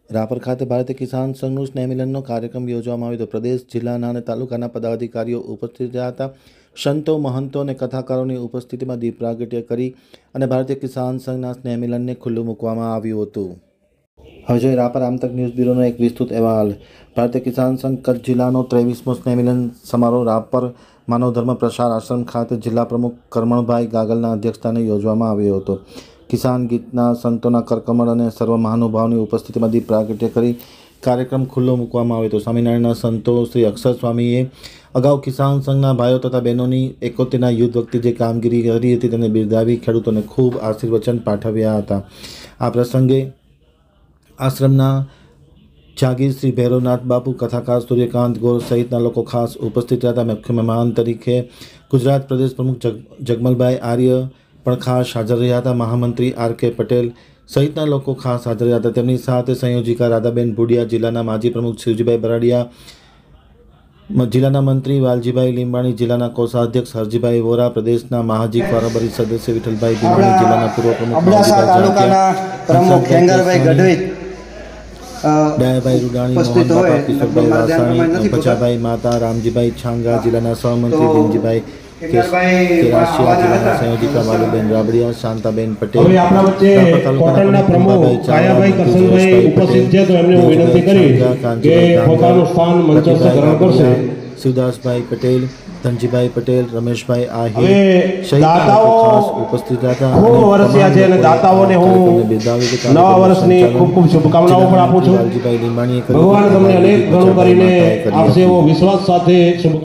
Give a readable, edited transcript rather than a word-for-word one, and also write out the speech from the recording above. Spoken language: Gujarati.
રાપર ખાતે ભારતીય કિસાન સંઘનું સ્નેહમિલનનો કાર્યક્રમ યોજવામાં આવ્યો હતો। પ્રદેશ, જિલ્લાના અને તાલુકાના પદાધિકારીઓ ઉપસ્થિત રહ્યા હતા। સંતો, મહંતો અને કથાકારોની ઉપસ્થિતિમાં દીપ પ્રાગટ્ય કરી અને ભારતીય કિસાન સંઘના સ્નેહમિલનને ખુલ્લું મૂકવામાં આવ્યું હતું। હવે જોઈએ રાપર આમતક ન્યૂઝ બ્યુરોનો એક વિસ્તૃત અહેવાલ। ભારતીય કિસાન સંઘ કચ્છ જિલ્લાનો 23મો સ્નેહમિલન સમારોહ રાપર માનવ ધર્મ પ્રસાર આશ્રમ ખાતે જિલ્લા પ્રમુખ કરમણભાઈ ગાગલના અધ્યક્ષસ્થાને યોજવામાં આવ્યો હતો। કિસાન ગીતના સંતોના કરકમળ અને સર્વ મહાનુભાવોની ઉપસ્થિતિમાં દીપ પ્રાગટ્ય કરી કાર્યક્રમ ખુલ્લો મૂકવામાં આવ્યો હતો। સ્વામિનારાયણના સંતો શ્રી અક્ષર સ્વામીએ અગાઉ કિસાન સંઘના ભાઈઓ તથા બહેનોની 71ના યુદ્ધ વખતે જે કામગીરી કરી હતી તેને બિરદાવી ખેડૂતોને ખૂબ આશીર્વચન પાઠવ્યા હતા। આ પ્રસંગે આશ્રમના જાગીર શ્રી ભૈરવનાથ બાપુ, કથાકાર સૂર્યકાંત ગોર સહિતના લોકો ખાસ ઉપસ્થિત રહ્યા હતા। મુખ્ય મહેમાન તરીકે ગુજરાત પ્રદેશ પ્રમુખ જગમલભાઈ આર્ય પણ ખાસ હાજર રહ્યા હતા। મહામંત્રી RK પટેલ સહિતના લોકો ખાસ હાજર રહ્યા હતા। તેમની સાથે સંયોજિકા રાધાબેન ભુડિયા, જિલ્લાના માજી પ્રમુખ શિવજીભાઈ બરાડિયા, જિલ્લાના મંત્રી વાલજીભાઈ લીંબાણી, જિલ્લાના કોષાધ્યક્ષ હરજીભાઈ વોરા, પ્રદેશના મહાજી કારોબારી સદસ્ય વિઠ્ઠલભાઈ ભીમાણી, જિલ્લાના પૂર્વ પ્રમુખ દયાભાઈ રૂડાણી, મોહનબાપા, કિશોરભાઈ વાસાણી, બચાભાઈ માતા, રામજીભાઈ છાંગા, જિલ્લાના સહમંત્રી ભીમજીભાઈ કેરાશિયા, જિલ્લાના સંયોજિકા વાલુબેન રાબડિયા, શાંતાબેન પટેલ, કોટનના પ્રમુખ કાયાભાઈ કરશનભાઈ ઉપસ્થિત છે, તો એમને હું વિનંતી કરી કે પોતાનું સ્થાન મંચસ્થ ગ્રહણ કરશે। શિવદાસભાઈ પટેલ, ધનજીભાઈ પટેલ, રમેશભાઈ આહિર દાતાઓ ખાસ ઉપસ્થિત હતા। ખૂબ વર્ષિયા છે અને દાતાઓને હું નવા વર્ષની ખૂબ ખૂબ શુભકામનાઓ પણ આપું છું। વાલજીભાઈ લીંબાણીએ ભગવાન તમને અનેક ગણું કરીને આપશે એવો વિશ્વાસ સાથે